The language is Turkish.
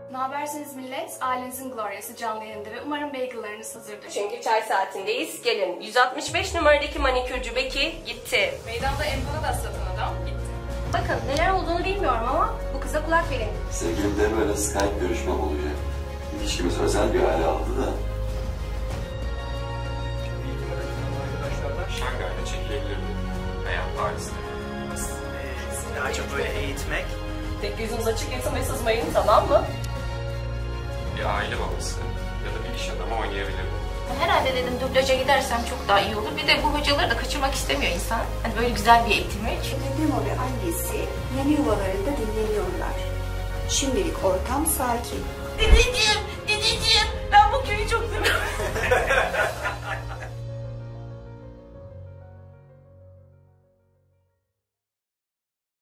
Ne habersiniz millet? Ailenizin Gloria'sı canlı yayında ve umarım bagel'larınız hazırdır. Çünkü çay saatindeyiz. Gelin. 165 numaradaki manikürcü Beki gitti. Meydanda empanada satan adam gitti. Bakın neler olduğunu bilmiyorum ama bu kıza kulak verin. Sevgilimle böyle Skype görüşmem olacak. İlişkimiz özel bir hale aldı da. Şangay'da çekilebilirdi veya Paris'te. Daha çok böyle eğitmek. Tek gözünüz açık yatın ve sızmayın, tamam mı? Bir aile babası ya da bir iş adamı oynayabilirdi. Herhalde dedim dublaja gidersem çok daha iyi olur. Bir de bu hocaları da kaçırmak istemiyor insan. Hani böyle güzel bir eğitimi. Memo ve annesi yeni yuvalarında dinleniyorlar. Şimdilik ortam sakin. Dedeciğim, ben bu köyü çok seviyorum.